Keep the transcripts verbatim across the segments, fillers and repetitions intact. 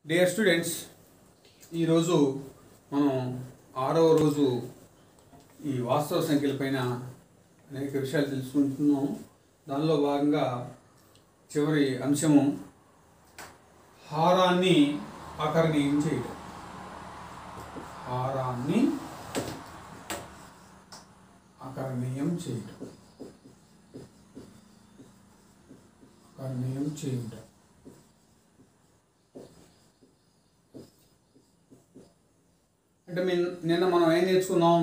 Dear students, ఈరోజు మనం ఆరవ రోజు ఈ వాస్తవ సంఖ్యల పైన అనేక విషయాలు తెలుసుకుంటున్నాం. దానిలో భాగంగా చివరి అంశము హారాన్ని అకర్ణీయం చేయడం. హారాన్ని అకర్ణీయం చేయడం అకర్ణీయం చేయడం అంటే మీ నిన్న మనం ఏం నేర్చుకున్నాం?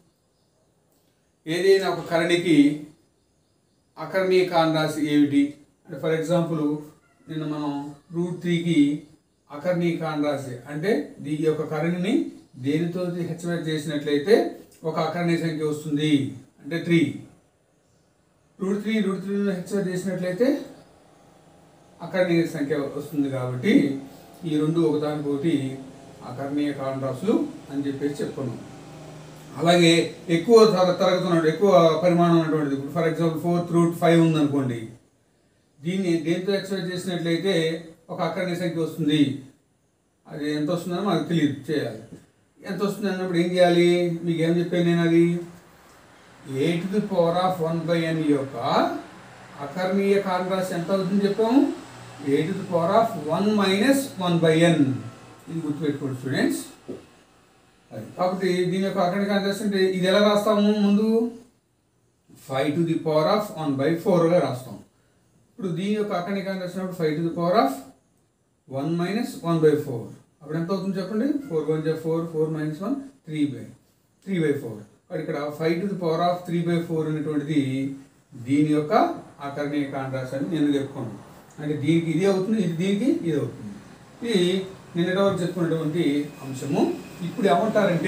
ఏదైనా ఒక కరణికి అకర్ణీయ కాండ్రాశి ఏమిటి అంటే, ఫర్ ఎగ్జాంపుల్ నిన్న మనం రూట్ త్రీకి అకర్ణీయ కాండ్రాశి అంటే ఈ యొక్క కరణిని దేనితో హెచ్చరిక చేసినట్లయితే ఒక అకర్ణీయ సంఖ్య వస్తుంది అంటే three. Root three root three హెచ్చరిక చేసినట్లయితే అకర్ణీయ సంఖ్య వస్తుంది. కాబట్టి ఈ రెండు ఒకదానికొకటి అకర్ణీయ కాండ్రాసులు అని చెప్పేసి చెప్పుకున్నాం. అలాగే ఎక్కువ తరగతి ఉన్నట్టు ఎక్కువ పరిమాణం ఉన్నటువంటిది, ఇప్పుడు for example fourth root five ఉందనుకోండి, దీన్ని దేంతో ఎక్స్ప్రెస్ చేసినట్లయితే ఒక అకర్ణీయ సంఖ్య వస్తుంది. అది ఎంత వస్తుందో మనకు తెలియదు, చేయాలి. ఎంత వస్తుంది అన్నప్పుడు ఏం చేయాలి? మీకు ఏం చెప్పాను నేను? అది a to the power of one by n యొక్క అకర్ణీయ కాండ్రాశి ఎంత అవుతుంది చెప్పాము? A to the power of one minus one by n. ఇది గుర్తుపెట్టుకోండి స్టూడెంట్స్. అది కాబట్టి దీని యొక్క అకర్ణీయ కాండ్రాశి అంటే ఇది ఎలా రాస్తాము? ముందు five to the power of one by ఫోర్గా రాస్తాం. ఇప్పుడు దీని యొక్క అకర్ణీయ కాండ్రాశి అప్పుడు five to the power of one minus one by four. అప్పుడు ఎంత అవుతుంది చెప్పండి? ఫోర్ వన్ జా four, four minus one three by three by four. కాబట్టి ఇక్కడ five to the power of three by four అనేటువంటిది దీని యొక్క అకర్ణీయ కాండ్రాశి అని నేను చెప్పుకున్నాను. అంటే దీనికి ఇది అవుతుంది, ఇది దీనికి ఇది అవుతుంది. ఇది నిన్నటి వరకు చెప్పుకున్నటువంటి అంశము. ఇప్పుడు ఏమంటారంటే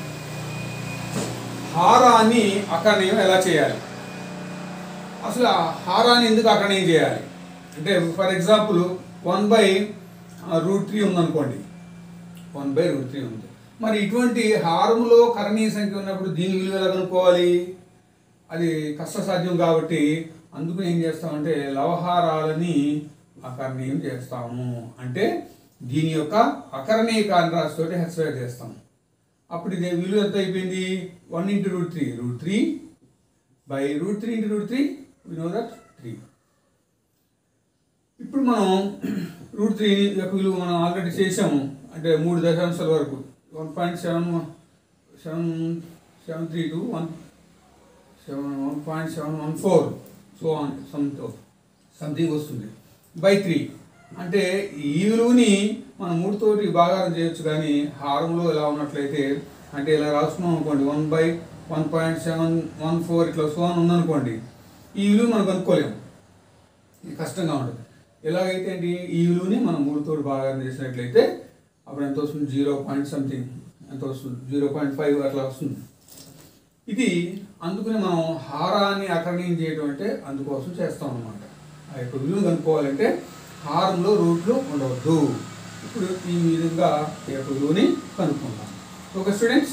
హారాన్ని అకర్ణీయం ఎలా చేయాలి, అసలు ఆ హారాన్ని ఎందుకు అకర్ణీయం చేయాలి అంటే, for example one by root three ఉందనుకోండి, వన్ బై రూట్ త్రీ ఉంది. మరి ఇటువంటి హారములో కరణీయ సంఖ్య ఉన్నప్పుడు దీని విలువ ఎలా కనుక్కోవాలి? అది కష్టసాధ్యం. కాబట్టి అందుకు ఏం చేస్తామంటే లవహారాలని అకర్ణీయం చేస్తాము. అంటే దీని యొక్క అకర్ణీయ కాండ్రాశి తోటి హెచ్చరిక చేస్తాం. అప్పుడు ఇది విలువ ఎంత అయిపోయింది? One into root three root three by root three into root three we know that three. ఇప్పుడు మనం రూట్ త్రీ యొక్క విలువ మనం ఆల్రెడీ చేసాము. అంటే మూడు దశాంశాల వరకు one point seven seven seven three two one seven one point seven one four so on సంతో సంథింగ్ వస్తుంది బై త్రీ. అంటే ఈ విలువని మనం మూడుతోటి భాగారం చేయొచ్చు. కానీ హారంలో ఎలా ఉన్నట్లయితే అంటే ఇలా రాసుకున్నాం అనుకోండి, one by one point seven one four ఇట్లా సో అని ఉందనుకోండి, ఈ విలువ మనం కనుక్కోలేము, ఇది కష్టంగా ఉంటుంది. ఎలాగైతే ఏంటి, ఈ విలువని మనం మూడుతోటి భాగారం చేసినట్లయితే అప్పుడు ఎంత వస్తుంది? జీరో పాయింట్ సంథింగ్ ఎంత వస్తుంది? జీరో పాయింట్ ఫైవ్ అట్లా వస్తుంది. ఇది అందుకని మనం హారాన్ని అకర్ణీయం చేయడం అంటే అందుకోసం చేస్తాం అన్నమాట. ఆ యొక్క విలువ కనుక్కోవాలంటే హారంలో రూట్లు ఉండవద్దు. ఇప్పుడు ఈ విధంగా ఈ యొక్క విలువని కనుక్కుంటాం. ఓకే స్టూడెంట్స్,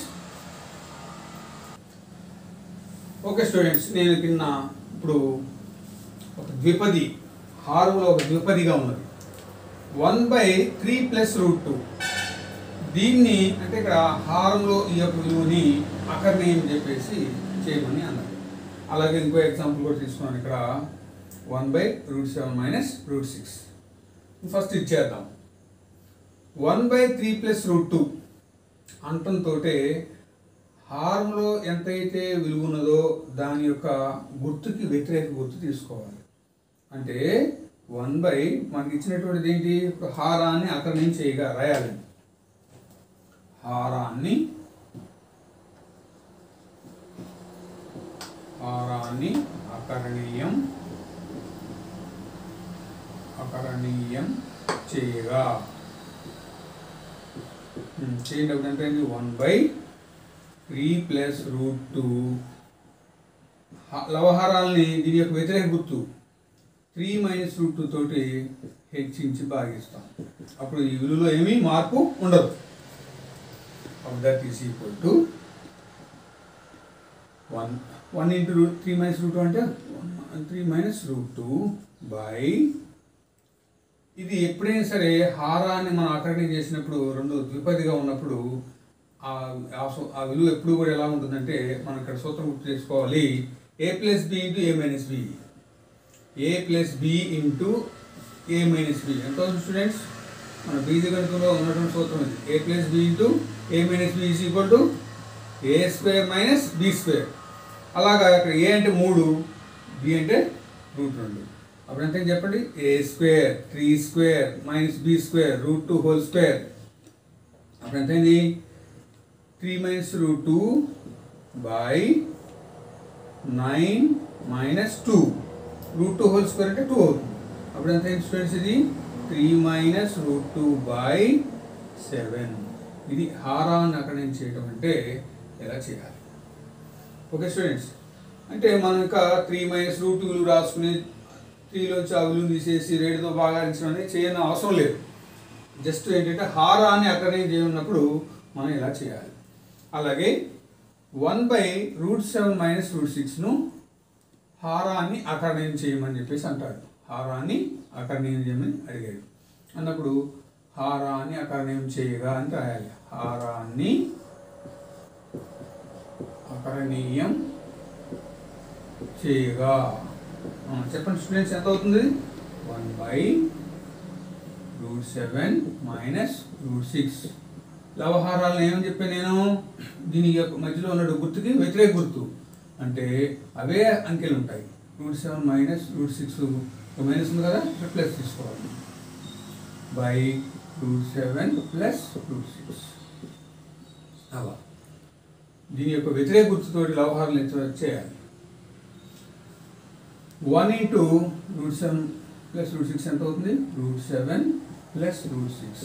ఓకే స్టూడెంట్స్ నేను కింద ఇప్పుడు ఒక ద్విపది, హారంలో ఒక ద్విపదిగా ఉన్నది one by three plus root two. దీన్ని అంటే ఇక్కడ హారంలో ఈ యొక్క విలువని అకర్ణీయం చెప్పేసి చేయమని అన్నారు. అలాగే ఇంకో ఎగ్జాంపుల్ కూడా తీసుకున్నాను. ఇక్కడ one by root seven minus root six. First ఇచ్చేద్దాం. One by three plus root two అంటంతో హారంలో ఎంతైతే విలువ ఉన్నదో దాని యొక్క గుర్తుకి వ్యతిరేక గుర్తు తీసుకోవాలి. అంటే వన్ బై మనకి ఇచ్చినటువంటిది ఏంటి? ఇప్పుడు హారాన్ని అకర్ణీయం చేయగా రాయాలి. హారాన్ని హారాన్ని అకర్ణీయం అకర్ణీయం చేయగా చేయనప్పుడు అంటే one by three plus root two. లవహారాలని దీని యొక్క వ్యతిరేక గుర్తు త్రీ మైనస్ రూట్ టూ తోటి హెచ్చించి భాగిస్తాం. అప్పుడు ఈ విలువలో ఏమీ మార్పు ఉండదు. That is equal to one one into root three minus root two అంటే three minus root two by ఇది ఎప్పుడైనా సరే హారాన్ని మనం అకరణీయం చేసినప్పుడు రెండు ద్విపదిగా ఉన్నప్పుడు ఆ ఆ విలువ ఎప్పుడు కూడా ఎలా ఉంటుందంటే మనం ఇక్కడ సూత్రం గుర్తు చేసుకోవాలి. A plus B into A minus B. A plus B into A minus b ఎంత అవుతుంది స్టూడెంట్స్? మన బీజగణితంలో ఉన్నటువంటి సూత్రం ఇది. A plus B into A minus B is equal to A square minus B square. అలాగా ఇక్కడ ఏ అంటే మూడు, బి అంటే రూట్ రెండు. అప్పుడు ఎంత చెప్పండి? ఏ square three square minus B square root two whole square. అప్పుడు ఎంతైంది? Three minus root two by nine minus two root two whole square అంటే టూ అవుతుంది. అప్పుడు ఎంత అయింది స్టూడెంట్స్? ఇది three minus root two by seven. ఇది హారాన్ని అకరణీయం చేయడం అంటే ఎలా చేయాలి? ఓకే స్టూడెంట్స్, అంటే మనం ఇంకా త్రీ మైనస్ రూట్ టూ విలువ రాసుకుని త్రీలోంచి ఆ విలువను తీసేసి రేటుతో భాగించడం అనేది చేయని అవసరం లేదు. జస్ట్ ఏంటంటే హారాన్ని అకరణీయం చేయనప్పుడు మనం ఇలా చేయాలి. అలాగే one by root seven minus root సిక్స్ను హారాన్ని అకరణీయం చేయమని చెప్పేసి అంటాడు. హారాన్ని అకరణీయం చేయమని అడిగాడు. అన్నప్పుడు హారాన్ని అకరణీయం చేయగా అని రాయాలి. హారాన్ని అకరణీయం చేయగా చెప్పండి స్టూడెంట్స్ ఎంత అవుతుంది? One by root seven minus root six. లవహారాలను ఏమని చెప్పాను నేను? దీని మధ్యలో ఉన్న గుర్తుకి వ్యతిరేక గుర్తు అంటే అవే అంకెలు ఉంటాయి. Root seven minus root six minus ఉంది కదా, ఇక్కడ ప్లస్ తీసుకోవాలి. By root seven plus root six. అలా దీని యొక్క వ్యతిరేక గుర్తుతో లవహారాలు చేయాలి. One into root seven plus root six ఎంత అవుతుంది? Root seven plus root six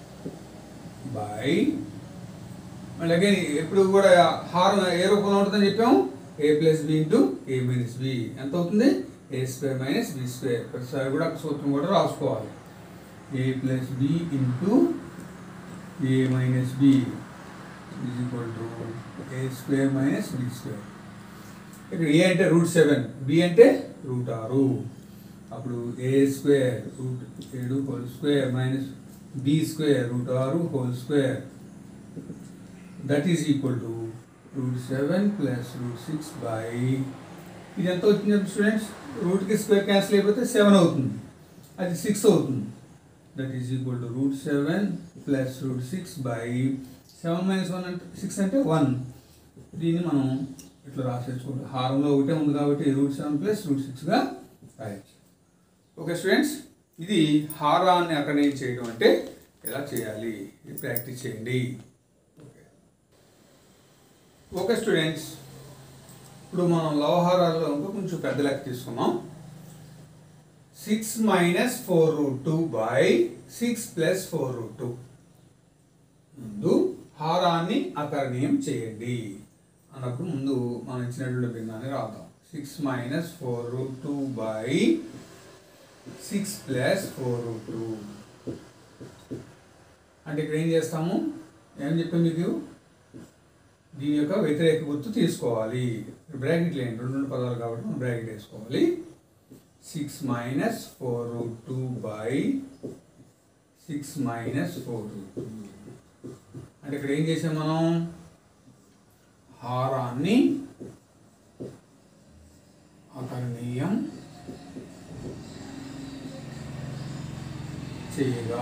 by అలాగే ఎప్పుడు కూడా హారం ఏ రూపంలో ఉంటుందని చెప్పాము? A plus B into A minus b ఎంత అవుతుంది? A square minus B square. ప్రతిసారి కూడా సూత్రం కూడా రాసుకోవాలి. ఏ plus B into A minus B is equal to A square minus B square. ఇక్కడ ఏ అంటే రూట్ సెవెన్, బి అంటే రూట్ ఆరు. అప్పుడు ఏ స్క్వేర్ రూట్ ఏడు whole square minus B square root ఆరు whole square that is equal to root seven plus root six by ఇది ఎంత అవుతుంది స్టూడెంట్స్? రూట్కి స్క్వేర్ క్యాన్సిల్ అయిపోతే సెవెన్ అవుతుంది, అది సిక్స్ అవుతుంది. That is equal to root seven plus root six by seven minus one అంటే సిక్స్ అంటే వన్. దీన్ని మనం ఇట్లా రాసేసుకోండి. హారంలో ఒకటే ఉంది కాబట్టి రూట్ సెవెన్ ప్లస్ రూట్ సిక్స్గా రాయచ్చు. ఓకే స్టూడెంట్స్, ఇది హారాన్ని అకరణీయం చేయడం అంటే ఎలా చేయాలి ఇది ప్రాక్టీస్ చేయండి. ఓకే ఓకే స్టూడెంట్స్, ఇప్పుడు మనం లవహారాల్లో ఇంకా కొంచెం పెద్ద లెక్క తీసుకున్నాం. Six minus four root two by six plus four root two. ముందు హారాన్ని అకరణీయం చేయండి అన్నప్పుడు ముందు మనం ఇచ్చినటువంటి భిన్నాన్ని రాద్దాం. Six minus four root two by six plus four root two అంటే ఇక్కడ ఏం చేస్తాము? ఏమని చెప్పాము మీకు? దీని యొక్క వ్యతిరేక గుర్తు తీసుకోవాలి. బ్రాకెట్ లేండి, రెండు రెండు పదాలు కాబట్టి మనం బ్రాకెట్ వేసుకోవాలి. Six minus four root two by six minus four root two అంటే ఇక్కడ ఏం చేసాం మనం? హారాన్ని అకరణీయం చేయగా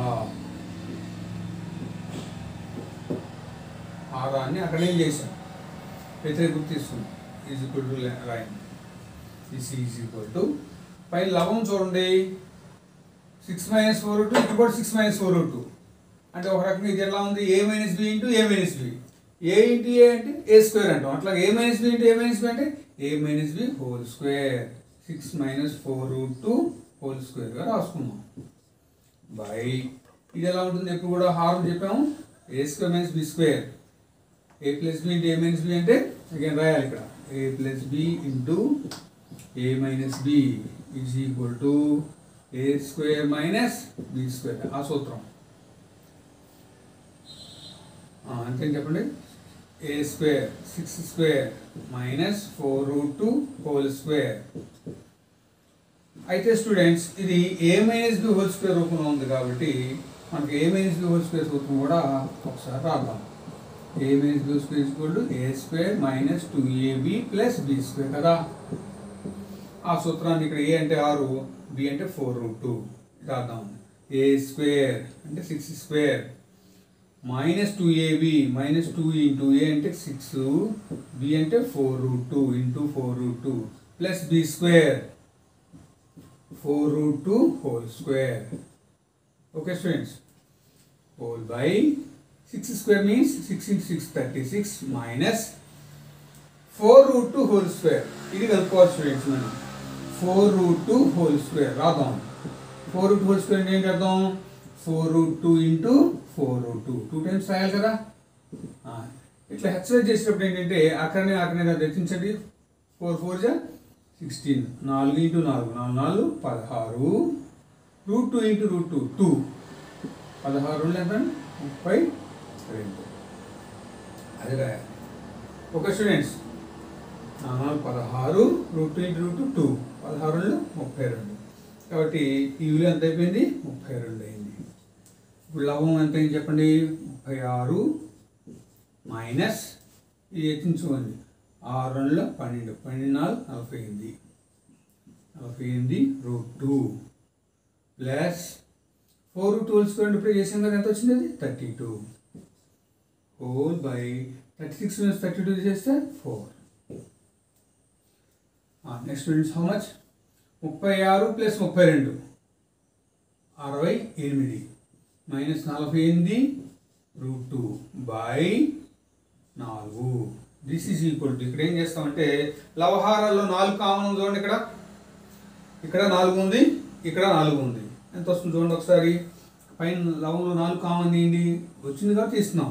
హారాన్ని అకరణీయం చేసాం. వ్యతిరేక గుర్తు తీసుకున్నాం. Is equal to line this is equal to పైన లవం చూడండి. సిక్స్ మైనస్ ఫోర్ టూ ఇటు కూడా సిక్స్ మైనస్ ఫోర్ టూ అంటే ఒక రకంగా ఇది ఎలా ఉంది? A minus B into A minus B. A into A అంటే ఏ స్క్వేర్ అంటాం. అట్లా A minus B into A minus B అంటే A minus B whole square. Six minus four root two whole స్క్వేర్గా రాసుకున్నాం. బై ఇది ఎలా ఉంటుంది? ఎప్పుడు కూడా హారం చెప్పాము A square minus B square. A plus B into A minus B అంటే అగైన్ రాయాలి ఇక్కడ. A plus B into A minus B is equal to A square minus B square. ఆ సూత్రం అంతే చెప్పండి. ఏ square six square minus four root two whole square అయితే students ఇది A minus B whole square రూపంలో ఉంది కాబట్టి మనకి A minus B whole square రూపం కూడా ఒకసారి రాద్దాం. A minus B square equal to A square minus two AB plus B square కదా. ఆ సూత్రాన్ని ఇక్కడ ఏ అంటే ఆరు, బి అంటే ఫోర్ రూట్ టూ రాద్దాం. ఏ స్క్వేర్ అంటే six square minus two AB minus two into A అంటే సిక్స్, బి అంటే four root two into four root two plus B square four root two whole square. Okay students, whole by six square means six into six thirty six minus four root two whole square. ఇది కలుపుకోవాలి students. మనం four root two whole square రాద్దాం. Four root whole square ఏం చేద్దాం, four root two into four root two two times రాయాలి కదా. ఇట్లా హెచ్చరిక చేసేటప్పుడు ఏంటంటే అక్కడనే అక్కడనే రచించండి. ఫోర్ ఫోర్ జా సిక్స్టీన్, నాలుగు ఇంటూ నాలుగు నాలుగు నాలుగు పదహారు, root two into root two two, పదహారు రెండు ఎంత ముప్పై రెండు, అది రాయాలి. ఓకే స్టూడెంట్స్, నాలుగు పదహారు, root two into root two, పదహారు రెండు ముప్పై రెండు. కాబట్టి ఈ విలువ ఎంత అయిపోయింది, ముప్పై రెండు అయింది. ఇప్పుడు లవం ఎంత అయింది చెప్పండి, ముప్పై ఆరు మైనస్ ఇది ఎత్తించుకోండి, ఆరు రెండులో పన్నెండు, పన్నెండు నాలుగు నలభై ఎనిమిది, నలభై ఎనిమిది root two plus four root whole square ఇప్పుడు చేసాం కదా, ఎంత వచ్చింది అది thirty two whole by thirty six minus thirty two చేస్తే four. Next students how much, ముప్పై ఆరు ప్లస్ ముప్పై రెండు అరవై ఎనిమిది మైనస్ నలభై ఎనిమిది రూట్ టూ బై నాలుగు. దిస్ ఈజ్ ఈక్వల్ టు, ఇక్కడ ఏం చేస్తామంటే లవహారాల్లో నాలుగు కామన్ ఉంది చూడండి. ఇక్కడ ఇక్కడ నాలుగు ఉంది, ఇక్కడ నాలుగు ఉంది. ఎంత వస్తుంది చూడండి ఒకసారి. పైన లవంలో నాలుగు కామన్ తీయండి, వచ్చింది కాబట్టి తీస్తున్నాం.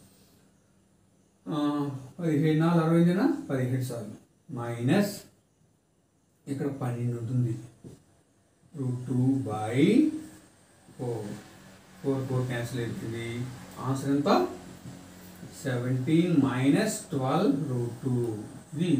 పదిహేడు నాలుగు అరవై ఎనిమిదినా పదిహేడు సార్లు మైనస్ ఇక్కడ పన్నెండు ఉంటుంది, root two by four, four four cancel అవుతుంది. ఆన్సర్ ఎంత, seventeen minus twelve root two. ఇది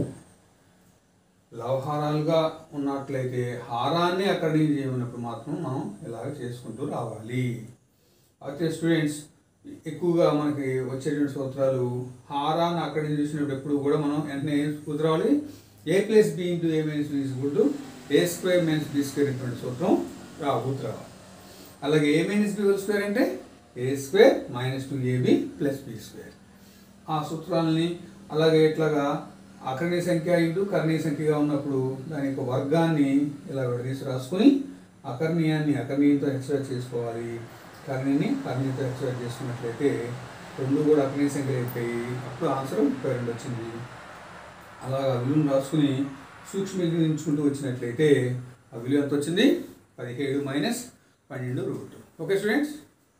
లవహారాలుగా ఉన్నట్లయితే హారాన్ని అక్కడి నుంచి చేయమన్నప్పుడు మాత్రం మనం ఇలాగ చేసుకుంటూ రావాలి. అయితే స్టూడెంట్స్ ఎక్కువగా మనకి వచ్చేటువంటి సూత్రాలు హారాన్ని అక్కడి నుంచి చూసినప్పుడు ఎప్పుడు కూడా మనం వెంటనే కుదరాలి. A plus B into A minus B is equal to A square minus B square ఇటువంటి సూత్రం రా గుర్తురావాలి. అలాగే A minus B whole square అంటే A square minus two AB plus B square. ఆ సూత్రాలని అలాగే ఇట్లాగా అకర్ణీయ సంఖ్య ఇంటూ కర్ణీయ సంఖ్యగా ఉన్నప్పుడు దాని యొక్క వర్గాన్ని ఇలా విడదీసి రాసుకుని అకర్ణీయాన్ని అకర్ణీయంతో ఎక్స్ట్రాక్ట్ చేసుకోవాలి, కర్ణీని కర్ణీయంతో ఎక్స్ట్రాక్ట్ చేసుకున్నట్లయితే రెండు కూడా అకర్ణీయ సంఖ్యలు అయిపోయి అప్పుడు ఆన్సర్ ముప్పై రెండు వచ్చింది. అలాగా విలువను రాసుకుని సూక్ష్మీకరించుకుంటూ వచ్చినట్లయితే ఆ విలువ ఎంత వచ్చింది, పదిహేడు మైనస్ పన్నెండు root. Okay students,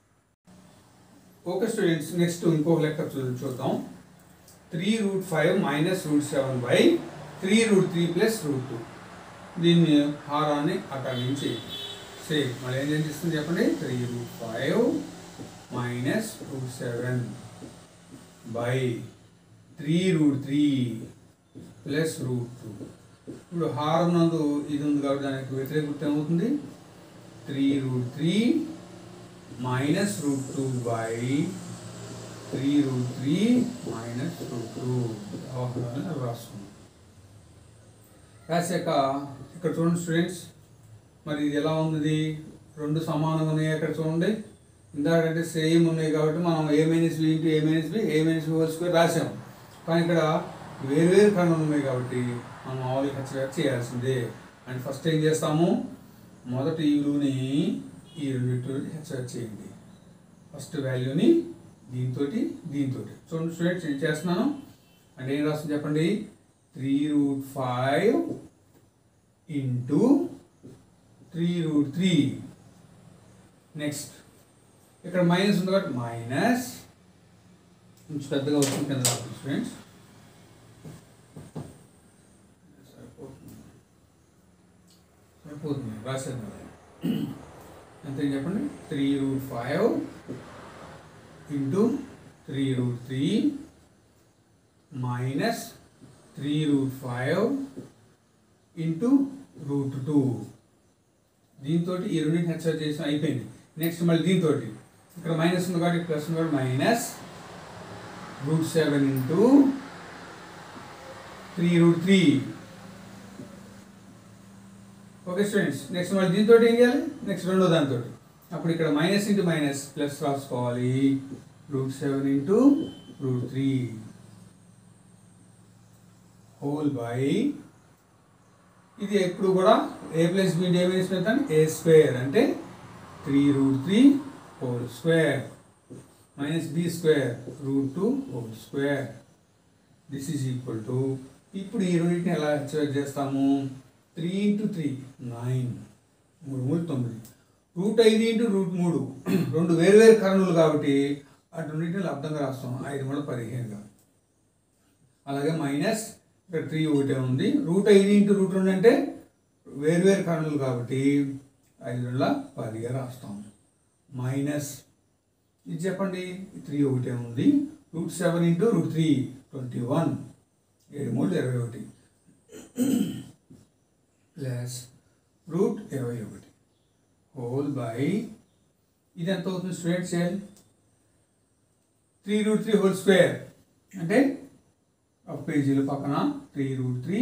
okay students next ఇంకొక లెక్క చూద్దాం. Three root five minus root seven by three root three plus root two. దీన్ని హారాన్ని అక్కడి నుంచి సేమ్ మళ్ళీ ఏం చేస్తుంది చెప్పండి, three root five minus root seven by three root three plus root two. ఇప్పుడు హారం నందు ఇది ఉంది కాబట్టి దానికి వ్యతిరేక గుర్తు ఏమవుతుంది, three root three minus root two by three root three minus root two రాసుకుందాం. రాసాక ఇక్కడ చూడండి స్టూడెంట్స్, మరి ఇది ఎలా ఉంది, రెండు సమానంగా ఉన్నాయి. అక్కడ చూడండి ఇందాకంటే సేమ్ ఉన్నాయి కాబట్టి మనం A minus B into A minus B A minus B whole square రాసాము. కానీ ఇక్కడ వేరు వేరు కణాలు ఉన్నాయి కాబట్టి మనం మామూలుగా హెచ్చరిక చేయాల్సిందే. అండ్ ఫస్ట్ ఏం చేస్తాము, మొదటి ఈ విలువని ఈ రెండింటి హెచ్చరిక చేయండి. ఫస్ట్ వాల్యూని దీంతో దీంతో చూడండి స్టూడెంట్స్ ఏం చేస్తున్నాను అంటే ఏం రాస్తుంది చెప్పండి, three root five into three root three. Next ఇక్కడ మైనస్ ఉంది కాబట్టి మైనస్ కొంచెం పెద్దగా వస్తుంది కింద రాస్తుంది స్టూడెంట్స్. సరిపోతుంది సరిపోతుంది రాసేద్దాం. ఎంత చెప్పండి, three root five into three root three minus three root five into root two. దీంతో ఈ రెండింటిని హెచ్చర్ చేసి అయిపోయింది. నెక్స్ట్ మళ్ళీ దీంతో ఇక్కడ మైనస్ ఉంది కాబట్టి ప్లస్ ఉంది కాబట్టి minus root seven into three root three. Okay students, next మళ్ళీ దీంతో ఏం చేయాలి, నెక్స్ట్ రెండో దాంతో అప్పుడు ఇక్కడ మైనస్ ఇంటూ మైనస్ ప్లస్ రాసుకోవాలి, root seven into root three whole by, ఇది ఎప్పుడు కూడా A plus B day minus method A square అంటే three root three whole square minus B square root two whole square. This is equal to, ఇప్పుడు ఈ రెండింటిని ఎలా హెచ్చర్ చేస్తాము, three into three nine, మూడు మూడు తొమ్మిది, రూట్ ఐదు ఇంటూ రూట్ మూడు, రెండు వేరు వేరు కరణులు కాబట్టి అటు రెండింటిని లబ్ధంగా రాస్తాం, ఐదు మూడు పదిహేనుగా. అలాగే మైనస్ ఇక్కడ త్రీ ఒకటే ఉంది, రూట్ ఐదు ఇంటూ రూట్ రెండు అంటే వేరు వేరు కరణులు కాబట్టి ఐదు రెండు పదిగా రాస్తాం. మైనస్ ఇది చెప్పండి, త్రీ ఒకటే ఉంది, root seven into root three twenty one, ఏడు మూడు ఇరవై ఒకటి ప్లస్ రూట్ ఇరవై ఒకటి హోల్ బై, ఇది ఎంత అవుతుంది students, three root three whole square అంటే ఒక పేజీల పక్కన three root three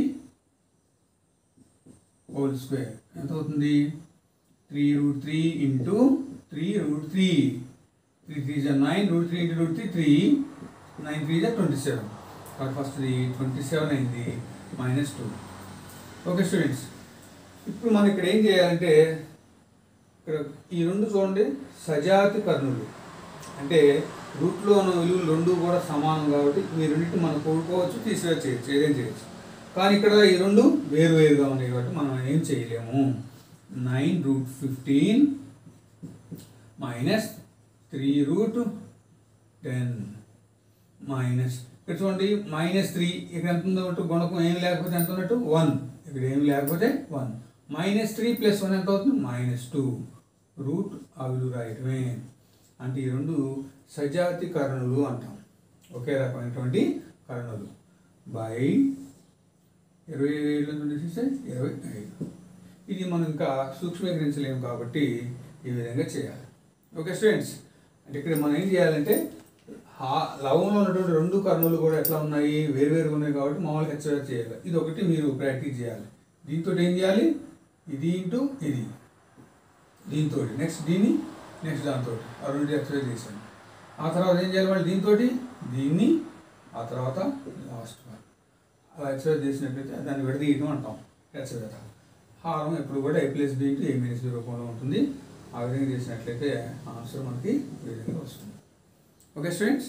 whole square ఎంత అవుతుంది, three root three into three root three, three three జా nine, root three into root three three, nine three జా twenty seven, first twenty seven అయింది minus two. Okay students, ఇప్పుడు మనం ఇక్కడ ఏం చేయాలంటే ఇక్కడ ఈ రెండు చూడండి సజాతి కర్ణులు అంటే రూట్లో ఉన్న విలువలు రెండు కూడా సమానం కాబట్టి ఈ రెండింటిని మనం కూడుకోవచ్చు, తీసివేసి చేయొచ్చు, ఏదేం చేయొచ్చు. కానీ ఇక్కడ ఈ రెండు వేరు వేరుగా ఉన్నాయి కాబట్టి మనం ఏం చేయలేము. Nine root fifteen minus three root ten minus ఇక్కడ చూడండి మైనస్ త్రీ, ఇక్కడ ఎంత ఉందో గుణకం ఏం లేకపోతే ఎంత ఉన్నట్టు వన్, ఇక్కడ ఏం లేకపోతే one, minus three plus one ఎంత అవుతుంది మైనస్ టూ, రూట్ ఆ విలువ రాయటమే. అంటే ఈ రెండు సజాతి కరణులు అంటాం, ఒకే రకమైనటువంటి కరణులు. బై ఇరవై ఏడు చూస్తే ఇరవై ఐదు, ఇది మనం ఇంకా సూక్ష్మీకరించలేము కాబట్టి ఈ విధంగా చేయాలి. ఓకే స్టూడెంట్స్, అంటే ఇక్కడ మనం ఏం చేయాలంటే హా లవంలో ఉన్నటువంటి రెండు కర్ణులు కూడా ఎట్లా ఉన్నాయి, వేరువేరుగా ఉన్నాయి కాబట్టి మామూలుగా హెచ్చరిక చేయాలి. ఇది ఒకటి మీరు ప్రాక్టీస్ చేయాలి. దీంతో ఏం చేయాలి, ఇది ఇంటూ ఇది, దీంతో నెక్స్ట్ దీన్ని నెక్స్ట్ దాంతో ఆ రెండు హెచ్చరిక చేశాను. ఆ తర్వాత ఏం చేయాలి మళ్ళీ దీంతో దీన్ని, ఆ తర్వాత లాస్ట్ అలా హెచ్చరిక చేసినట్లయితే దాన్ని విడదీయటం అంటాం హెచ్చరిక. హారం ఎప్పుడు కూడా A plus B into A minus B రూపంలో ఉంటుంది. ఆ విధంగా చేసినట్లయితే ఆన్సర్ మనకి ఈ విధంగా వస్తుంది. ఓకే స్టూడెంట్స్,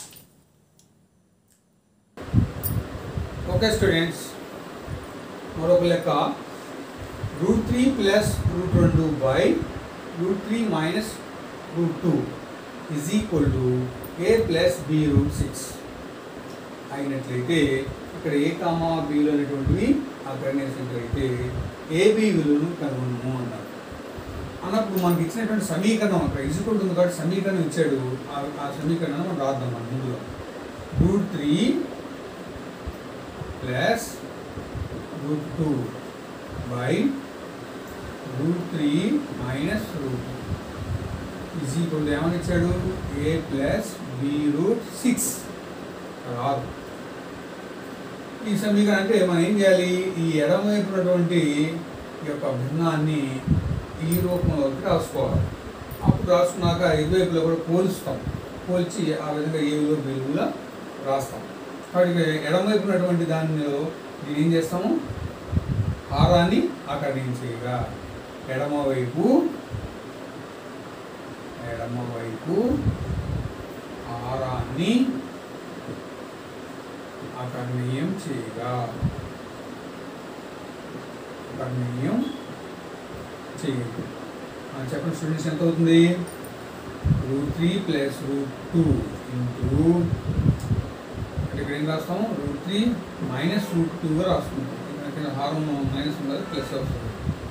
ఓకే స్టూడెంట్స్ మరొక లెక్క, రూట్ త్రీ ప్లస్ రూట్ రెండు by root three minus root two is equal to A plus B root six అయినట్లయితే ఇక్కడ ఏ కామా బిలో అనేటువంటివి అగ్రనేసినట్లయితే ఏబి విలువను కనుగొనము అన్నారు. అన్నప్పుడు మనకి ఇచ్చినటువంటి సమీకరణం అక్కడ ఈక్వల్ ఉంది కాబట్టి సమీకరణం ఇచ్చాడు, ఆ సమీకరణం మనం రాద్దాం. మన ముందులో root three plus root two by root three minus root is equal to ఏమని ఇచ్చాడు, A plus B root six రాదు. ఈ సమీకరణం అంటే మనం ఏం చేయాలి, ఈ ఎడమవైపునటువంటి ఈ యొక్క భిన్నాన్ని ఈ రూపంలోకి రాసుకోవాలి. అప్పుడు రాసుకున్నాక ఇరువైపులో కూడా పోల్చుతాం, పోల్చి ఆ విధంగా ఏ విలువ బి విలువ రాస్తాం. కాబట్టి ఎడమవైపు ఉన్నటువంటి దానిలో దీన్ని ఏం చేస్తాము, హారాన్ని ఆకర్ణించేయగా ఎడమవైపు ఎడమవైపు హారాన్ని ఆకర్ణీయం చేయగా ఆకర్ణీయం చేయాలి. చెప్పండి స్టూడెంట్స్, ఎంత అవుతుంది, root three plus root two into అంటే ఇక్కడ ఏం రాస్తాము, రూట్ త్రీ మైనస్ రూట్ టూగా రాసుకుంటాం. ఇక్కడ హారం మైనస్ ఉన్నది ప్లస్ వస్తుంది,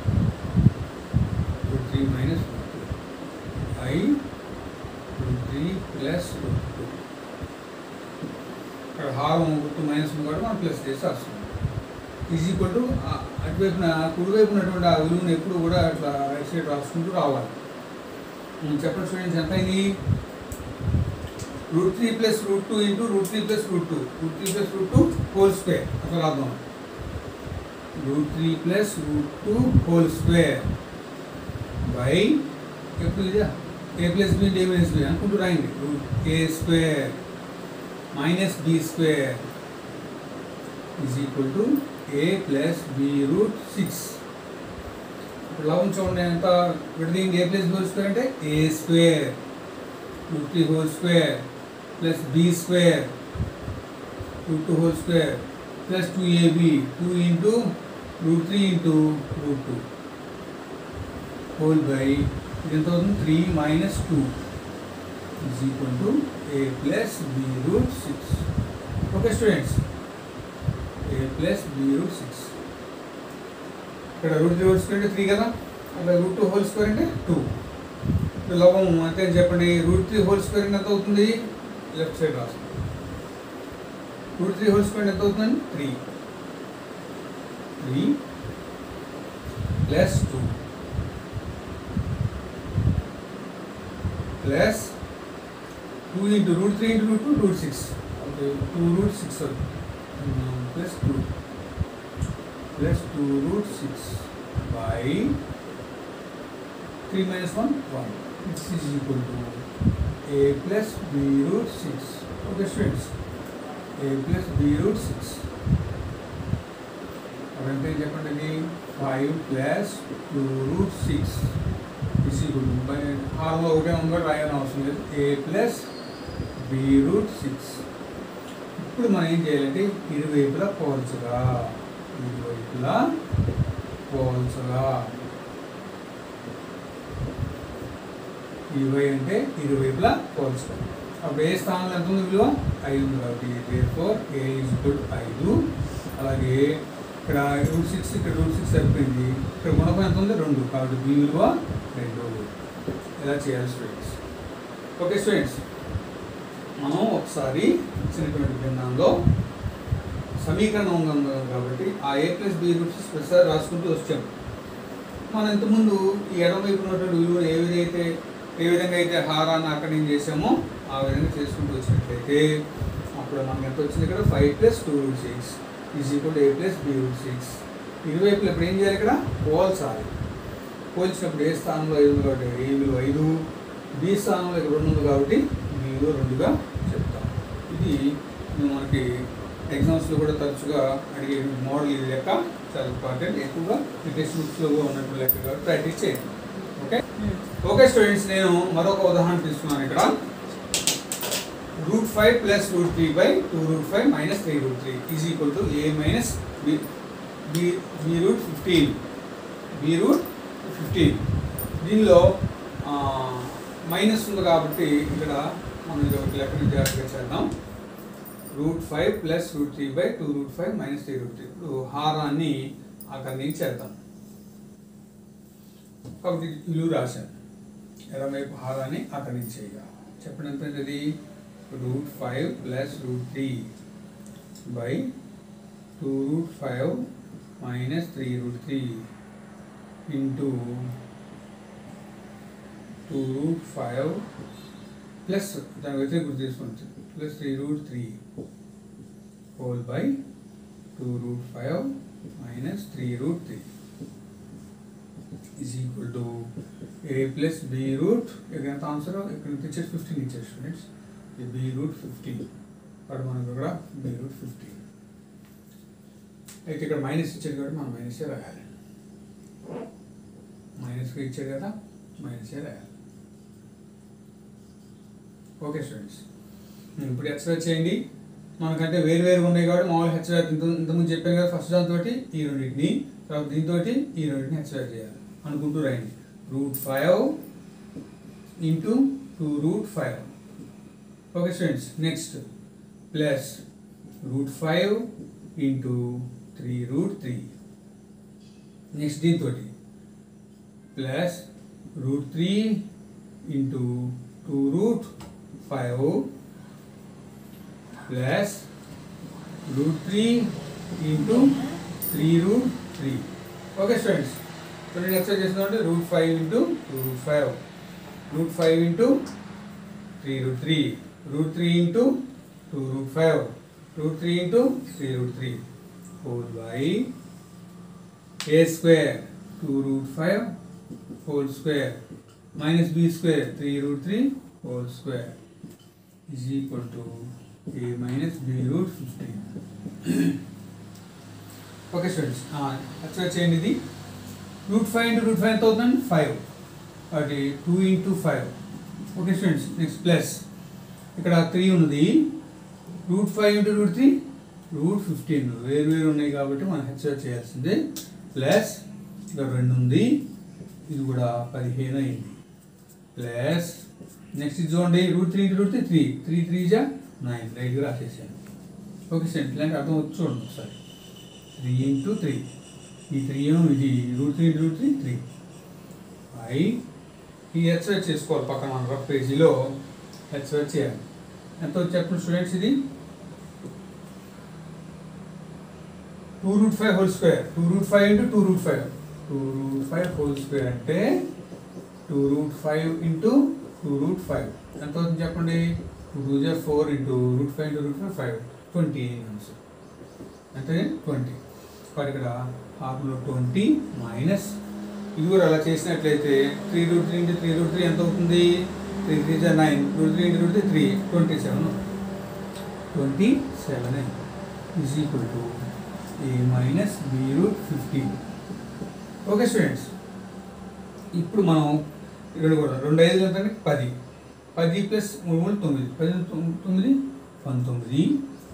root three minus root two I root three plus root two. ఇక్కడ హారం గుర్తు మైనస్ ఉంది కాబట్టి మనం ప్లస్ చేసి రాస్తున్నాం. ఈజ్ ఈక్వల్ టు అటువైపున కుడివైపు ఉన్నటువంటి ఆ విలువను ఎప్పుడు కూడా అట్లా రైట్ సైడ్ రాసుకుంటూ రావాలి. చెప్పండి స్టూడెంట్స్, ఎంత అయింది? Root three plus root two into root three plus root two root three plus root two whole square అట్లా రాద్దాం. Root three plus root two whole square by ఎప్పుడు ఇదా A plus B A minus B అనుకుంటూ రాయండి. Root A square minus B square is equal to A plus B root six. ఇప్పుడు లవం చూడండి ఎంత విడదీయండి. A plus B whole square అంటే A square route three whole square plus B square root two whole square plus two AB two into root three into root two whole by ఇది ఎంత అవుతుంది? Three minus two is equal to A plus B root six. Okay students, A plus B root six. ఇక్కడ root three whole square అంటే three కదా, అట్లా root two whole square అంటే two. లవం అంతే చెప్పండి. రూట్ త్రీ హోల్ స్క్వేర్ ఎంత అవుతుంది? లెఫ్ట్ సైడ్ రాస్తుంది. రూట్ త్రీ హోల్ స్క్వేర్ ఎంత అవుతుందండి? Three three plus two plus two into root three into root two root six okay two root six plus two plus two root six by three minus one one. This is equal to a plus b root six. Okay students, a plus b root six. अब చెప్పండి five plus two root six is equal to by హార్లో ఒకటే ఉందో రాయని అవసరం లేదు. a plus b root six. ఇప్పుడు మనం ఏం చేయాలంటే ఇరువైపులా పోల్చగా ఇరువైపులా పోల్చగా ఇరవై అంటే ఇరువైపులా పోల్చుకోవాలి. అప్పుడు ఏ స్థానంలో ఎంత ఉంది విలువ? ఐదు ఉంది కాబట్టి therefore a is equal to ఐదు. అలాగే ఇక్కడ రూట్ సిక్స్ ఇక్కడ రూట్ సిక్స్ సరిపోయింది. ఇక్కడ గుణకం ఎంత ఉంది? రెండు కాబట్టి b విలువ రెండు. ఇలా చేయాలి స్టూడెంట్స్. ఓకే స్టూడెంట్స్, మనం ఒకసారి ఇచ్చినటువంటి భిన్నంలో సమీకరణం ఉంది కాబట్టి ఆ A plus B root six ప్రతిసారి రాసుకుంటూ వచ్చాము. మనం ఇంతకుముందు ఈ ఎడమవైపు ఉన్నటువంటి విలువను ఏ విధైతే ఏ విధంగా అయితే హారాన్ని అక్కడ ఏం చేసామో ఆ విధంగా చేసుకుంటూ వచ్చినట్లయితే అప్పుడు మనకి ఎంత వచ్చింది? ఇక్కడ five plus two root six is equal to A plus B root six. ఇరువైపులు ఇప్పుడు ఏం చేయాలి? ఇక్కడ పోల్చాలి. పోల్చినప్పుడు ఏ స్థానంలో ఐదు ఉంది కాబట్టి ఏ విలువ ఐదు, బి స్థానంలో ఇక్కడ రెండు ఉంది కాబట్టి బి విలువ రెండుగా చెప్తాం. ఇది మనకి ఎగ్జామ్స్లో కూడా తరచుగా అడిగే మోడల్ ఇది లెక్క చాలా ఇంపార్టెంట్. ఎక్కువగా ఈ టెక్స్ట్ బుక్స్లో ఉన్నటువంటి లెక్క కాబట్టి ప్రాక్టీస్ చేయండి. ఓకే ఓకే స్టూడెంట్స్, నేను మరొక ఉదాహరణ తీసుకున్నాను. ఇక్కడ root five plus root three by two root five minus three root three is equal to A minus B B B root fifteen B root fifteen. దీనిలో మైనస్ ఉంది కాబట్టి ఇక్కడ మనం ఇది ఒకటి లెక్కని జాగ్రత్తగా చేద్దాం. Root five plus root three by two root five minus three root three. ఇప్పుడు హారాన్ని అక్కడి నుంచి చేద్దాం కాబట్టి విలువ రాశాను. ఎడమవైపు హారాన్ని అక్కడి నుంచి చేయాలి. చెప్పండి ఎంత అది? Root five plus root three by two root five minus three root three into two root five plus దాని వ్యతిరేక గుర్తు తీసుకుంటుంది plus three root three whole by two root five minus three root three is equal to a plus b root. ఇక్కడ ఎంత answer? ఇక్కడ ఇచ్చేసి fifteen ఇచ్చారు students. ఈ b root ఫిఫ్టీన్ ఇక్కడ మనకు ఇక్కడ b root ఫిఫ్టీన్. అయితే ఇక్కడ మైనస్ ఇచ్చారు కాబట్టి మనం మైనసే రాయాలి. మైనస్గా ఇచ్చారు కదా, మైనసే రాయాలి. ఓకే స్టూడెంట్స్, ఇప్పుడు ఎక్స్ట్రా చేయండి. మనకంటే వేరు వేరుగా ఉన్నాయి కాబట్టి మామూలు హెచ్ఆర్ ఇంత ఇంతకుముందు చెప్పాను కదా. ఫస్ట్ దాంతో ఈ రెండింటిని, తర్వాత దీంతో ఈ రెండింటిని హెచ్ఆర్ చేయాలి అనుకుంటూ రాయండి. Root five into two root five. Okay students, next plus root five into three root three. Next దీంతో plus root three into two root five plus root three into three root three. Okay students, so నేను explain చేస్తున్నానంటే root five into two root five, root five into three root three, root three into two root five, root three into three root three, four by a square two root five whole square minus b square three root three whole square is equal to a minus b root fifteen. Okay students, let's uh, change the root five into root five thousand five, okay, two into five. Okay students, next plus ikkada three unnadi, root five into root three root fifteen వేరు వేరు ఉన్నాయి కాబట్టి మనం HR చేయాల్సిందే, plus ఇక్కడ రెండు ఉంది, ఇది కూడా పదిహేను అయింది, ప్లస్ నెక్స్ట్ ఇది చూడండి root three into root three three three three జా నైన్, రైట్గా రాసేసాను. ఓకే సార్, ఇట్లాంటి అర్థం వచ్చి చూడండి ఒకసారి, త్రీ ఇంటూ త్రీ, ఈ త్రీ ఏమో ఇది root three into root three three, ఐ ఈ హెచ్ఆర్ చేసుకోవాలి పక్కన మన రఫ్ పేజీలో హెచ్ఆర్ చేయాలి. ఎంత వచ్చి చెప్పండి స్టూడెంట్స్, ఇది two root five whole square, two root five into two root five, two root five whole square అంటే two root five into two root five ఎంత అవుతుంది చెప్పండి, టూ టూ జా four into root five into root five five, twenty answer అంటే twenty. కాబట్టి ఇక్కడ హాఫ్లో twenty minus ఇది కూడా అలా చేసినట్లయితే three root three into three root three ఎంత అవుతుంది, త్రీ త్రీ జా nine, root three into root three three, twenty seven, twenty seven is equal to A minus b root fifteen. Okay students, ఇప్పుడు మనం ఇక్కడ కూడా రెండు ఐదు అంటే పది, పది ప్లస్ మూడు మూడు తొమ్మిది, పది తొమ్మిది పంతొమ్మిది,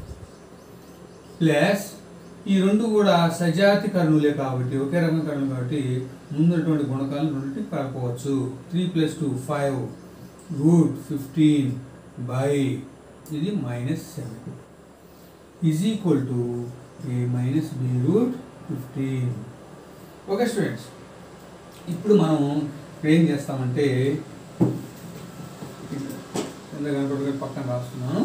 ప్లస్ ఈ రెండు కూడా సజాతి కర్ణులే కాబట్టి ఒకే రకం కర్ణులు కాబట్టి ముందున్నటువంటి గుణకాలను రెండింటి కలపవచ్చు. Three plus two five root fifteen by ఇది minus seven is equal to A minus b root fifteen. Okay students, ఇప్పుడు మనం ఏం చేస్తామంటే ఎంత కనపడుతుంది పక్కన రాస్తున్నాను,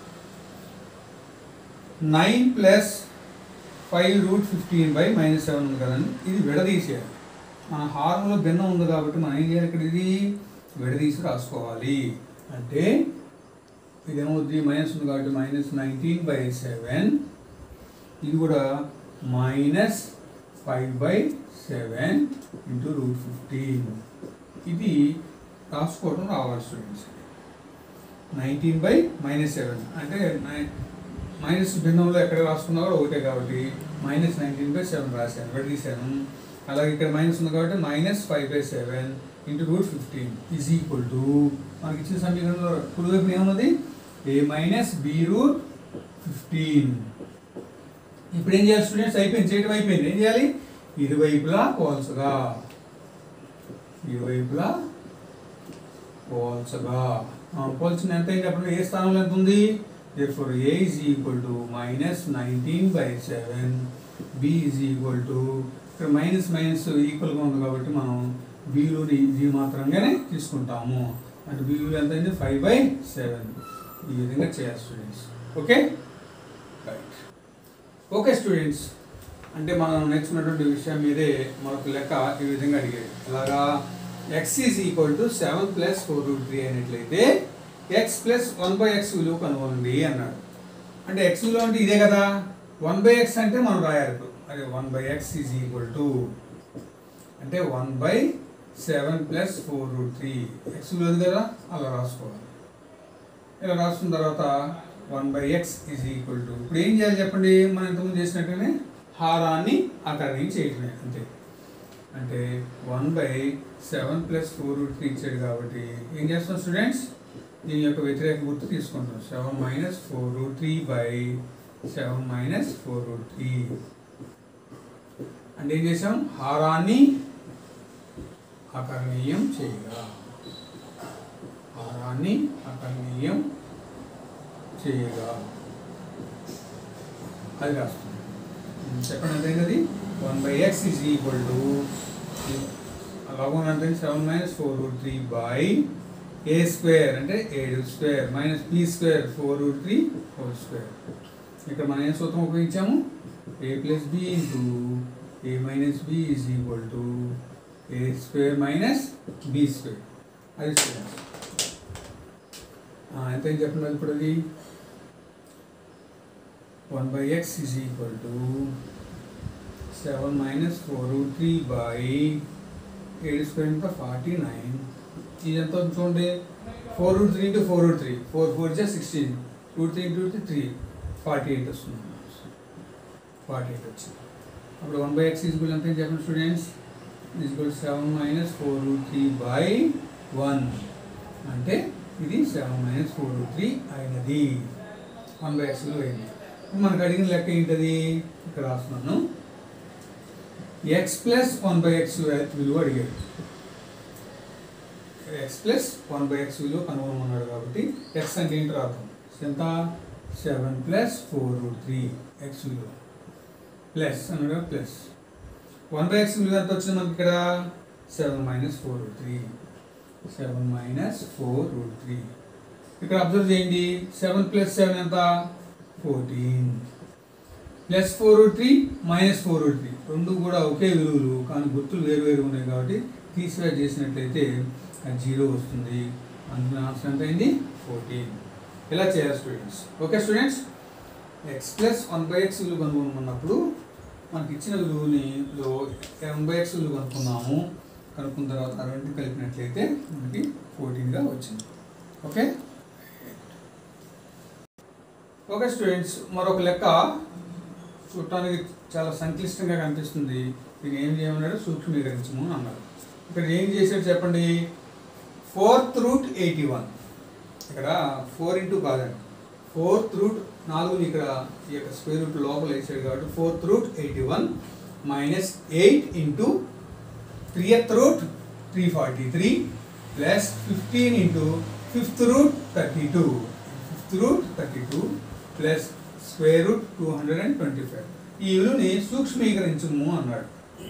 nine plus five root fifteen by minus seven ఉంది కదండి, ఇది విడదీసేయాలి. మన హారంలో భిన్నం ఉంది కాబట్టి మనం ఏం చేయాలి, ఇక్కడ ఇది విడదీసి రాసుకోవాలి. అంటే ఇది ఏమవుతుంది, మైనస్ ఉంది కాబట్టి మైనస్ నైన్టీన్ బై సెవెన్, ఇది కూడా minus five by seven into root fifteen, ఇది రాసుకోవడం రావాలి students. Nineteen by minus seven అంటే నైన్ మైనస్ భిన్నంలో ఎక్కడ రాసుకున్నా కూడా ఒకటే కాబట్టి మైనస్ నైన్టీన్ బై సెవెన్ రాశాను, విడదీశాను. అలాగే ఇక్కడ మైనస్ ఉంది కాబట్టి minus five by seven into root fifteen is equal to మనకి ఇచ్చిన సమీకరణంలో కుడివైపు ఏమున్నది, a minus b root fifteen. ఇప్పుడు ఏం చేయాలి స్టూడెంట్స్, అయిపోయింది చేయడం అయిపోయింది, ఏం చేయాలి, ఇరువైపులా కోల్చగా, ఇరువైపులా కోల్చగా కోల్చిన ఎంత అయింది అప్పుడు ఏ స్థానంలో ఎంత ఉంది, therefore a is equal to minus nineteen by seven, b is equal to ఇక్కడ మైనస్ మైనస్ ఈక్వల్గా ఉంది కాబట్టి మనం బీలోని ఇది మాత్రంగానే తీసుకుంటాము, అంటే బీ ఎంత అయింది ఫైవ్ బై సెవెన్. ఈ విధంగా చేయాలి students. Okay right. Okay students, అంటే మనం నేర్చుకున్నటువంటి విషయం మీదే మనకు లెక్క ఈ విధంగా అడిగేది. అలాగా x is equal to seven plus four root three అయినట్లయితే x plus one by x విలువ కనుగొనండి అన్నాడు. అంటే ఎక్స్ విలువ అంటే ఇదే కదా, వన్ బై ఎక్స్ అంటే మనం రాయాలి ఇప్పుడు, అదే one by x is equal to అంటే one by seven plus four root three, x విలువ కదా అలా రాసుకోవాలి. ఇలా రాసుకున్న తర్వాత one by x is equal to ఇప్పుడు ఏం చేయాలి చెప్పండి, మనం ఇంతకుముందు చేసినట్టుగానే హారాన్ని అకరణి చేయటమే అంతే. అంటే one by seven plus four root three ఇచ్చాడు కాబట్టి ఏం చేస్తాం స్టూడెంట్స్, దీని యొక్క వ్యతిరేక గుర్తు తీసుకుంటాం, seven minus four root three by seven minus four root three. అంటే ఏం చేసాం, హారాన్ని అకరణీయం చేయగా, హారాన్ని అకరణీయం చేయగా అది రాస్తుంది. చెప్పండి అంతేనది, one by x is equal to అలాగే అంటే seven minus four root three by a square అంటే ఏడు square minus B square four root three whole square ఇక్కడ మనం ఏం సూత్రం ఉపయోగించాము, a plus B into A minus B is equal to A square minus B square. అది students ఎంత ఏం చెప్పండి ఇప్పుడు, అది one by x is equal to seven minus four root three by ఏడు స్క్వేర్ ఇంకా ఫార్టీ నైన్. ఇది ఎంత చూడండి, four root three into four root three, four four జా sixteen, root three into three forty eight వస్తుంది. Forty eight వచ్చింది. అప్పుడు one by x is equal ఎంత చెప్పండి students, is equal seven minus four root three by one, అంటే ఇది seven minus four root three అయినది. One by x విలువ అయింది. మనకు అడిగిన లెక్క ఏంటది, ఇక్కడ రాస్తున్నాను, x plus one by x విలువ అడిగాడు. X plus one by x విలువ కనుగొనమన్నాడు కాబట్టి ఎక్స్ అంటే ఏంటి రాద్దాం, ఎంత seven plus four root three x విలువ ప్లస్ అన్నాడు, ప్లస్ వన్ బై ఎక్స్ విలువ ఎంత వచ్చింది మనకి ఇక్కడ, seven minus four root three, seven minus four root three. ఇక్కడ అబ్జర్వ్ చేయండి, సెవెన్ ప్లస్ సెవెన్ ఎంత, fourteen, plus four root three minus four root three, రెండు కూడా ఒకే విలువలు కానీ గుర్తులు వేరు వేరు ఉన్నాయి కాబట్టి తీసివేట్ చేసినట్లయితే అది జీరో వస్తుంది. అందుకని ఆన్సర్ ఎంత అయింది, ఫోర్టీన్. ఇలా చేయాలి students. Okay students, x plus one by x విలువ కనుగొన్నప్పుడు మనకి ఇచ్చిన విలువని వన్ బై ఎక్స్ విలువ కనుక్కున్నాము. కనుక్కున్న తర్వాత ఆ రెండు కలిపినట్లయితే మనకి ఫోర్టీన్గా వచ్చింది. ఓకే ఓకే స్టూడెంట్స్, మరొక లెక్క చూడటానికి చాలా సంక్లిష్టంగా కనిపిస్తుంది. దీన్ని ఏం చేయమన్నాడు, సూక్ష్మీకరించము అని అన్నారు. ఇక్కడ ఏం చేసాడు చెప్పండి, ఫోర్త్ రూట్ ఎయిటీ వన్, ఇక్కడ ఫోర్ ఇంటూ కాదండి, ఫోర్త్ రూట్ నాలుగుని ఇక్కడ ఈ యొక్క స్క్వేర్ రూట్ లోపల వేసాడు కాబట్టి fourth root eighty one minus eight into third root three forty three plus fifteen into fifth root thirty two, fifth root thirty two plus square root two hundred and twenty five. ఈ విలువని సూక్ష్మీకరించము అన్నాడు.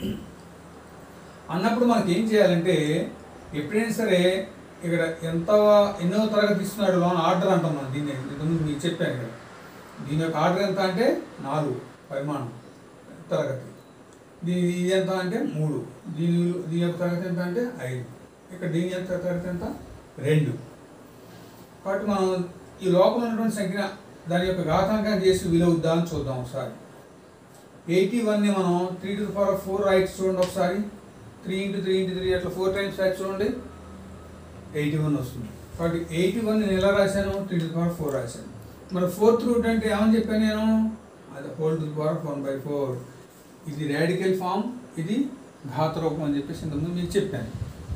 అన్నప్పుడు మనకి ఏం చేయాలంటే, ఎప్పుడైనా సరే ఇక్కడ ఎంత ఎన్నో తరగతి ఇస్తున్నాడు లోన్ ఆర్డర్ అంటాం మనం, దీన్ని ఇంతకుముందు మీకు చెప్పాను ఇక్కడ. దీని యొక్క ఆర్డర్ ఎంత అంటే నాలుగు పరిమాణం తరగతి, దీని ఇది ఎంత అంటే మూడు, దీని దీని యొక్క తరగతి ఎంత అంటే ఐదు, ఇక్కడ దీని యొక్క తరగతి ఎంత రెండు. కాబట్టి మనం ఈ లోపల ఉన్నటువంటి సంఖ్య దాని యొక్క ఘాతాంకాన్ని చేసి విలువ ఉద్దాన్ని చూద్దాం ఒకసారి. ఎయిటీ వన్ని మనం three to the power of four writes చూడండి ఒకసారి, three into three into three అట్లా ఫోర్ టైమ్స్ రైట్ చూడండి, ఎయిటీ వన్ వస్తుంది. కాబట్టి ఎయిటీ వన్ నేను ఎలా రాశాను, three to the power four రాశాను. మరి ఫోర్త్ రూట్ అంటే ఏమని చెప్పాను నేను, అది whole to the power of one by four. ఇది రాడికల్ ఫామ్, ఇది ఘాత రూపం అని చెప్పేసి ఇంతకుముందు మీకు చెప్పాను.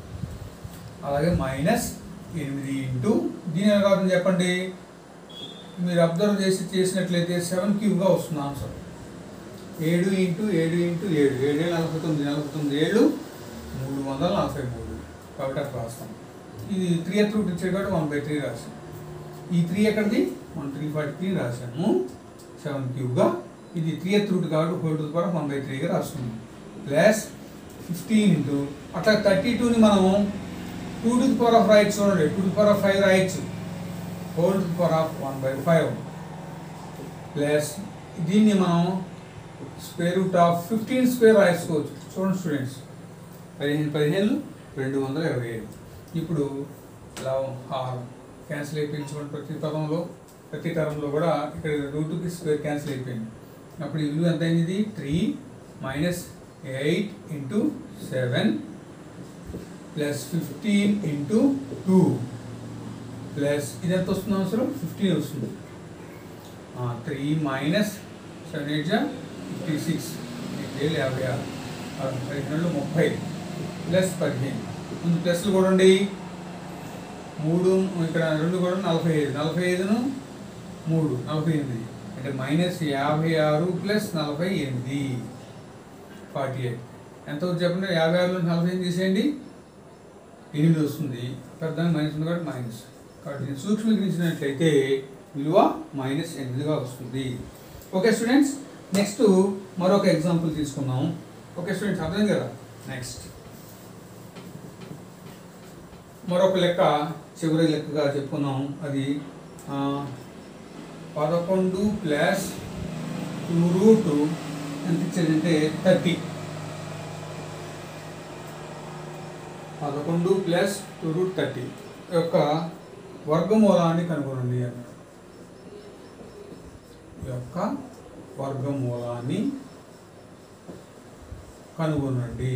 అలాగే మైనస్ ఎనిమిది ఇంటూ దీని ఎలా కాదని చెప్పండి, మీరు అబ్జర్వ్ చేసి చేసినట్లయితే సెవెన్ క్యూబ్గా వస్తుంది ఆన్సర్. ఏడు ఇంటూ ఏడు ఇంటూ ఏడు, ఏడు నలభై తొమ్మిది, నలభై తొమ్మిది ఏళ్ళు మూడు వందల నలభై మూడు. కాబట్టి అట్లా రాస్తాం. ఇది త్రీ ఎత్ రూట్ ఇచ్చాడు కాబట్టి వన్ బై త్రీ రాసాం. ఈ త్రీ ఎక్కడిది, వన్ త్రీ ఫార్టీ త్రీ రాసాము సెవెన్ క్యూబ్గా. ఇది త్రీ ఎత్ రూట్ కాబట్టి whole to the power one by త్రీగా రాస్తున్నాం. ప్లస్ ఫిఫ్టీన్ ఇంటూ అట్లా థర్టీ టూని మనం two to the power of writes చూడండి, two to the power of five writes whole to the power of one by five. Plus దీన్ని మనం square root of fifteen square రాసుకోవచ్చు. చూడండి students, పదిహేను పదిహేను రెండు వందల ఇరవై ఐదు. ఇప్పుడు ఇలా హారం క్యాన్సిల్ అయిపోయింది చూడండి, ప్రతి పదంలో ప్రతి టర్మ్లో కూడా ఇక్కడ రూట్కి స్క్వేర్ క్యాన్సిల్ అయిపోయింది. అప్పుడు ఈ విలువ ఎంత అయింది, three minus eight into seven plus fifteen into two plus ఇది ఎంత వస్తుంది అవసరం, ఫిఫ్టీన్ వస్తుంది. త్రీ మైనస్ సెవెన్ ఎయిట్ జా ఫిఫ్టీ సిక్స్, ఏళ్ళు యాభై ఆరు, పదిహేను ముప్పై ప్లస్ పదిహేను, ముందు ప్లస్లు కూడా ఉండి మూడు ఇక్కడ రెండు కూడా నలభై ఐదు, నలభై ఐదును మూడు నలభై ఎనిమిది అంటే మైనస్ యాభై ఆరు ప్లస్ నలభై ఎనిమిది ఫార్టీ ఎయిట్. ఎంత చెప్పండి, యాభై ఆరు నుంచి నలభై ఎనిమిది తీసేయండి, ఎనిమిది వస్తుంది. పెద్ద మైనస్ ఉంది కాబట్టి మైనస్, కాబట్టి నేను సూక్ష్మీకరించినట్లయితే విలువ మైనస్ ఎనిమిదిగా వస్తుంది. ఓకే స్టూడెంట్స్, నెక్స్ట్ మరొక ఎగ్జాంపుల్ తీసుకుందాం. ఓకే స్టూడెంట్స్, అర్థం కదా. నెక్స్ట్ మరొక లెక్క చివరి లెక్కగా చెప్పుకున్నాం. అది పదకొండు ప్లస్ టూ రూట్ ఎంత ఇచ్చేదంటే థర్టీ, పదకొండు ప్లస్ టూ రూట్ థర్టీ యొక్క వర్గమూలాన్ని కనుగొనండి అని. యొక్క వర్గమూలాన్ని కనుగొనండి.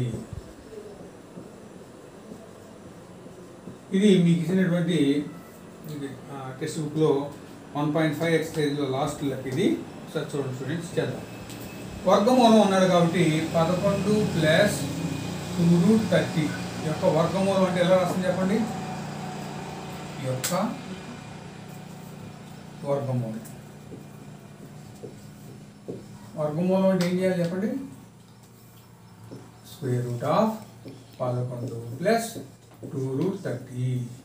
ఇది మీకు ఇచ్చినటువంటి టెక్స్ట్ బుక్లో వన్ పాయింట్ ఫైవ్ ఎక్సర్సైజ్లో లాస్ట్ లెక్క ఇది. సార్ చూడండి స్టూడెంట్స్ చేద్దాం. వర్గమూలం అన్నాడు కాబట్టి పదకొండు ప్లస్ టూ రూట్ థర్టీ యొక్క వర్గమూలం అంటే ఎలా రాస్తుంది చెప్పండి. యొక్క వర్గమూలం వర్గమూలం అంటే ఏం చేయాలి చెప్పండి. స్క్వేర్ రూట్ ఆఫ్ పదకొండు ప్లస్ టూ రూట్ థర్టీ.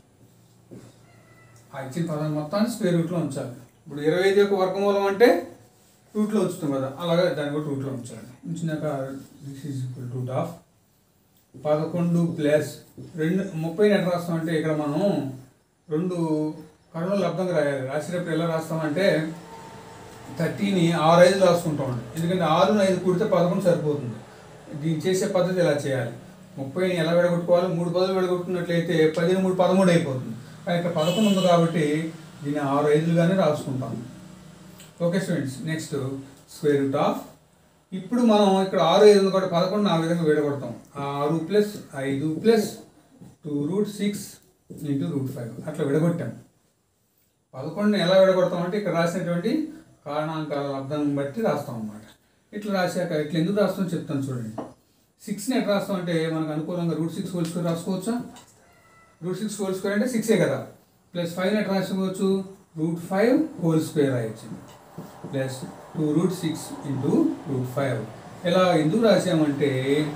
ఆ ఇచ్చిన పదం మొత్తాన్ని స్క్వేర్ రూట్లో ఉంచాలి. ఇప్పుడు ఇరవై ఐదు యొక్క వర్గమూలం అంటే రూట్లో ఉంచుతాం కదా, అలాగే దాన్ని కూడా రూట్లో ఉంచాలి. ఉంచినాక this is equal root of పదకొండు ప్లస్ రెండు ముప్పై ఎట్లా రాస్తాం అంటే ఇక్కడ మనం రెండు కర్ణులు లబ్ధంగా రాయాలి. రాసేటప్పుడు ఎలా రాస్తామంటే థర్టీని ఆరు ఐదు రాసుకుంటామండి. ఎందుకంటే ఆరు ఐదు కూడితే పదకొండు సరిపోతుంది. దీన్ని చేసే పద్ధతి ఎలా చేయాలి, ముప్పైని ఎలా విడగొట్టుకోవాలి, మూడు పదులు విడగొట్టుకున్నట్లయితే పదిని మూడు పదమూడు అయిపోతుంది. కానీ ఇక్కడ పదకొండు ఉంది కాబట్టి దీన్ని ఆరు ఐదులుగానే రాసుకుంటాం. Okay students, next square root of, ఇప్పుడు మనం ఇక్కడ ఆరు ఐదు ఉంది కాబట్టి పదకొండు ఆ విధంగా విడగొడతాం. ఆరు ప్లస్ ఐదు plus two root six into root five అట్లా విడగొట్టాం. పదకొండుని ఎలా విడగొడతాం అంటే ఇక్కడ రాసినటువంటి కారణాంకాల లబ్ధం బట్టి రాస్తాం అన్నమాట. ఇట్లా రాశాక ఇట్లా ఎందుకు రాస్తామో చెప్తాను చూడండి. సిక్స్ని ఎట్లా రాస్తాం అంటే మనకు అనుకూలంగా రూట్ సిక్స్ హోల్ స్క్వేర్ రాసుకోవచ్చా. రూట్ సిక్స్ హోల్ స్క్వేర్ అంటే సిక్సే కదా. ప్లస్ ఫైవ్ని ఎట్లా రాసుకోవచ్చు, రూట్ ఫైవ్ హోల్ స్క్వేర్ రాయొచ్చు. Plus two root six into root five. ఇలా ఎందుకు రాసామంటే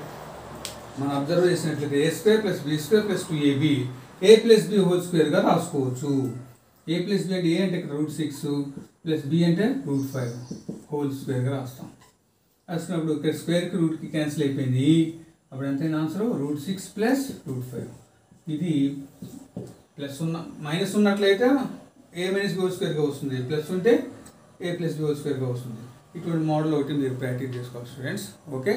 మనం అబ్జర్వ్ చేసినట్లయితే a square plus B square plus two ab a plus B whole స్క్వేర్గా రాసుకోవచ్చు. ఏ ప్లస్ బి అంటే ఏ అంటే ఇక్కడ రూట్ సిక్స్ ప్లస్ బి అంటే రూట్ ఫైవ్ హోల్ స్క్వేర్గా రాస్తాం. రాసుకున్నప్పుడు ఇక్కడ స్క్వేర్కి రూట్కి క్యాన్సిల్ అయిపోయింది. అప్పుడు ఎంతైనా answer root six plus root five. ఇది ప్లస్ ఉన్న మైనస్ ఉన్నట్లయితే ఏ మైనస్ బి హోల్ స్క్వేర్గా వస్తుంది, ప్లస్ ఉంటే ఏ ప్లస్ బి హోల్ స్క్వేర్గా వస్తుంది. ఇటువంటి మోడల్ ఒకటి మీరు ప్రాక్టీస్ చేసుకోవాలి స్టూడెంట్స్. ఓకే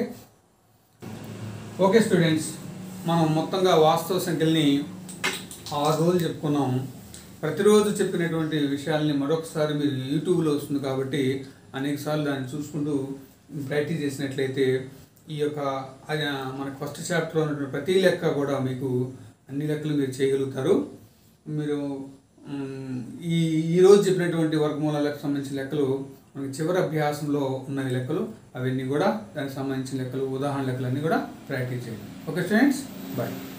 ఓకే స్టూడెంట్స్, మనం మొత్తంగా వాస్తవ సంఖ్యల్ని ఆరు రోజులు చెప్పుకున్నాం. ప్రతిరోజు చెప్పినటువంటి విషయాల్ని మరొకసారి మీరు యూట్యూబ్లో వస్తుంది కాబట్టి అనేక సార్లు దాన్ని చూసుకుంటూ ప్రాక్టీస్ చేసినట్లయితే ఈ యొక్క మనకు ఫస్ట్ చాప్టర్లో ఉన్నటువంటి ప్రతి లెక్క కూడా మీకు అన్ని లెక్కలు మీరు చేయగలుగుతారు. మీరు ఈ ఈరోజు చెప్పినటువంటి వర్గమూలాలకు సంబంధించిన లెక్కలు మనకి చివరి అభ్యాసంలో ఉన్న లెక్కలు అవన్నీ కూడా దానికి సంబంధించిన లెక్కలు ఉదాహరణ లెక్కలు అన్నీ కూడా ప్రాక్టీస్ చేయండి. Okay students, bye.